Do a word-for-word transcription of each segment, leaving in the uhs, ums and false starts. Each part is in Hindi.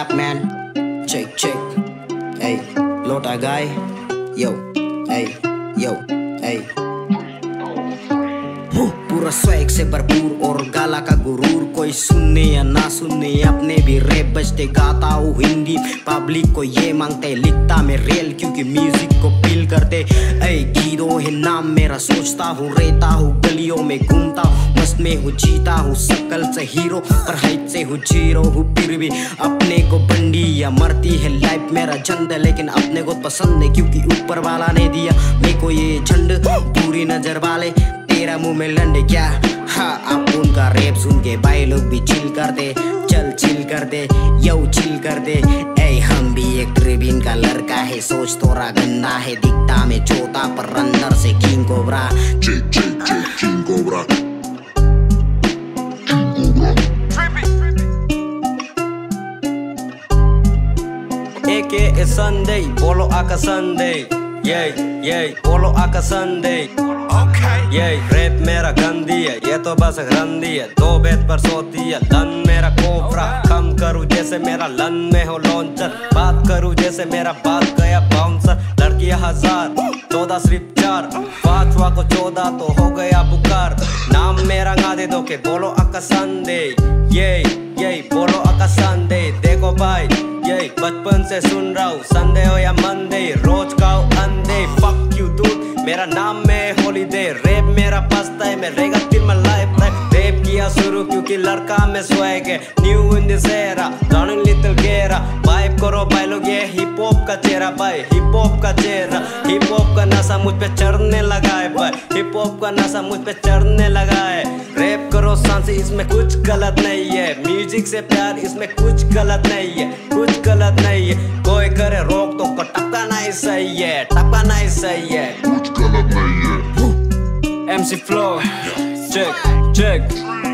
back, man. Check, check. Hey, Lota guy. Yo, hey, yo, hey. पूरा स्वैग से भरपूर और गाला का गुरूर, कोई सुनने या ना सुनने अपने भी रैप बजते गाता हूँ हिंदी। पब्लिक को ये मांगते लिखता मैं रियल, क्योंकि म्यूजिक को फील करते। ऐ गीरो है नाम मेरा, सोचता हूँ रहता हूँ गलियों में घूमता हूँ, मस्त में हूँ जीता हूँ शकल से हीरो पर हाइट से हूँ जीरो हूँ। फिर भी अपने को बंडी या मरती है लाइफ मेरा झंड, लेकिन अपने को पसंद है क्योंकि ऊपर वाला ने दिया मेरे को ये झंड। पूरी नजर वाले तेरा मुंह में लंडे क्या, हाँ आप उनका रैप सुन के भाई लोग भी चिल करते। चल चिल करते, यो चिल करते। ऐ हम भी एक ट्रिबिन का लड़का है, सोच तोरा गंदा है, दिखता में छोटा पर अंदर से king cobra. Check check check king cobra. A K A Sunday, Polo Aka Sunday, yeah yeah, Polo Aka Sunday, okay, yeah। Rap मेरा गंदी है, ये तो बस रंदी है, दो बेत पर सोती है, लन मेरा कोबरा। कम करूँ जैसे मेरा लन में हो लॉन्चर, बात करूँ जैसे मेरा बात गया बाउंसर। लड़कियाँ हजार, चौदह सिर्फ चार, पांचवा को चौदह तो हो गया बुकार। नाम मेरा गा दे दो के बोलो आका संडे, ये ये बोलो आका संडे। देखो भाई ये बचपन से सुन रहा हूँ, संडे हो या मंडे रोज खाओ अंडे। फक यू डूड, मेरा नाम में हॉलीडे। रैप मेरा पस्ता है, मैं रहेगा till my life time. Rap किया शुरू क्योंकि लड़का में स्वैग है, new in this era, down little गेरा। वाइब करो भाई लोग, ये हिप हॉप का चेहरा भाई, हिप हॉप का चेहरा। हिप हॉप का नशा मुझ पे चढ़ने लगा है भाई, हिप हॉप का नशा मुझ पे चढ़ने लगा है। रैप करो सांसी, इसमें कुछ गलत नहीं है, म्यूजिक से प्यार इसमें कुछ गलत नहीं है, कुछ गलत नहीं है। कोई करे रोक तो को टपका नहीं सही है, टपका नहीं सही है, कुछ गलत नहीं है। M C Flow, check check,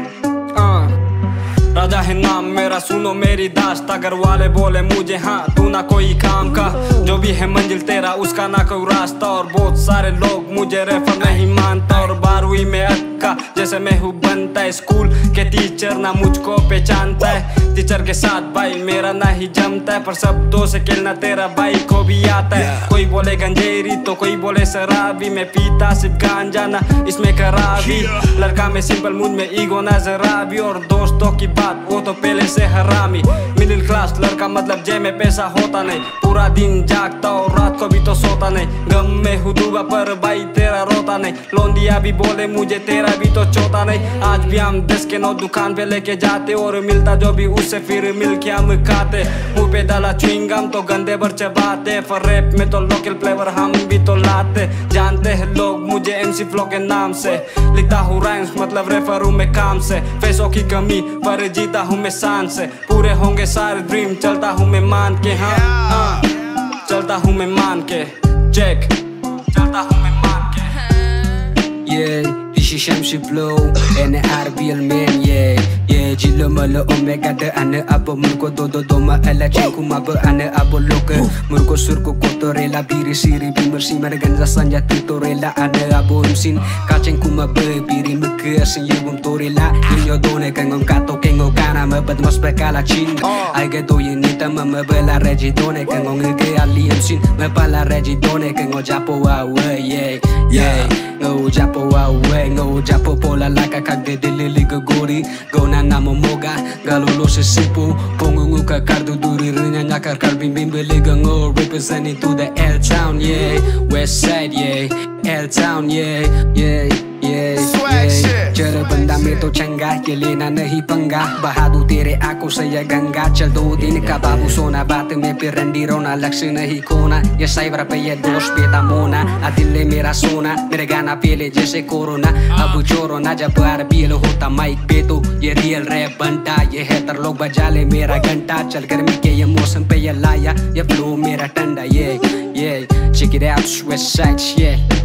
uh. राजा है नाम मेरा, सुनो मेरी दास्त। अगर वाले बोले मुझे हाँ तू ना कोई काम का, जो भी है मंजिल तेरा उसका ना कोई रास्ता। और बहुत सारे लोग मुझे रेफर नहीं मानता, और बारहवीं में अक्का जैसे मैं हूँ बनता है। स्कूल के टीचर ना मुझको पहचानता है, टीचर के साथ भाई मेरा ना ही जमता है। पर शब्दों से खेलना तेरा भाई को भी आता है। कोई बोले गंजेरी तो कोई बोले शराबी, मैं पीता सिर्फ गांजा ना इसमें खराबी। लड़का में सिंपल, मुझ में ईगो ना जरा भी, और दोस्तों की वो तो पहले से हरामी। मिडिल क्लास लड़का मतलब जेब में पैसा होता नहीं, पूरा दिन जागता और रात को भी तो सोता नहीं। गम में हूँ डूबा पर भाई तेरा रोता नहीं, लोंदिया भी बोले मुझे तेरा भी तो चोता नहीं। आज भी हम दस के नौ दुकान पे लेके जाते, और मिलता जो भी उससे फिर मिल के हम खाते। मुँह पे डाला च्युइंगम तो गंदे भर चबाते, पर रैप में तो लोकल फ्लेवर हम भी तो लाते। जानते हैं लोग मुझे M C Flow के नाम से, लिखता हूँ राइम्स मतलब रेफर हूँ मैं काम से। पैसों की कमी पर जीता हूँ मैं शान से, पूरे होंगे सारे ड्रीम चलता हूँ मैं मान के। हाँ हाँ चलता हूँ मैं मान के, चेक चलता हूँ मैं मान के। Yeah, this is M C Flow and R B L man, yeah yeah. Jilo malo omega de ane abo murko dodo doma ela cengku mabo ane abo loke murko surko kotorela biri siri bimer simar ganza sanja tutorela ane abo umsin kacengku mabe biri meke asin yubum torela inyo done kangom kato kengo kana mabad mas bekala chin ai gedo yenita mabela regi done kangong nge ali umsin mabala regi done kengo japo awe yeah yeah ngo japo awe ngo japo pola laka kagde delili gori gona namo moga galolo se sipo pongungu ka kardu duri renya nyakar kalbim bimbele gango representing to the L town yeah west side yeah L town yeah yeah yeah yeah चल बंदा में तो चंगा ये लेना नहीं पंगा बहादुर तेरे आंखों से ये गंगा चल दो दिन का बाबू सोना बात में फिर रंडी रोना लक्ष्य नहीं खोना ये साइबर पे ये दोस्त बेटा मोना दिल्ली मेरा सोना मेरे गाना पहले जैसे कोरोना अब चोरो ना जब बार बील होता माइक पे तो ये रियल रैप बनता ये हैटर लोग बजा ले मेरा घंटा चल गर्मी के ये मौसम पे ये लाया ये फ्लो मेरा ठंडा ये ये check it out west side yeah